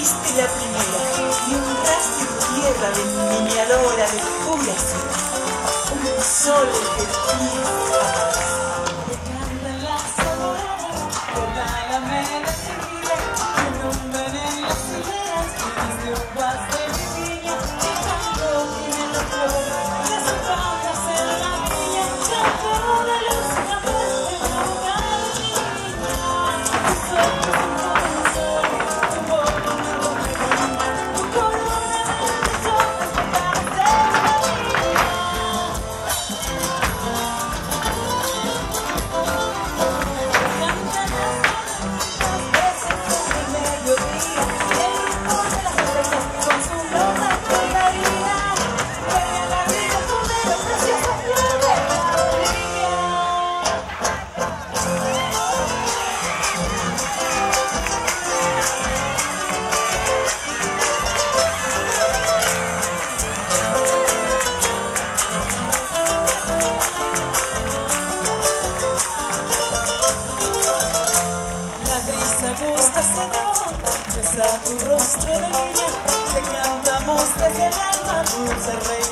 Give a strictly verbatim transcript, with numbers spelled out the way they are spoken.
fuiste la primera y un rastro de tierra de mi niña Lora de pura ciudad. Un sol que empieza a Cantan las adoradas por la alameda seguida, que nombran en las hileras las triunfas de mi niña, que tanto tiene la flor, las hojas en la viña, con toda luz capaz de provocar a mi niña. Tu corona de reina, tu corona de sombras para hacer la vida. Cantan las adoradas veces con el mediodía, el rumor de las orejas con su nota bailarina, juega la vida con la preciosa flor de la orilla. La brisa gusta sedón, besa tu rostro de niña, te cantamos desde el alma, dulce rey.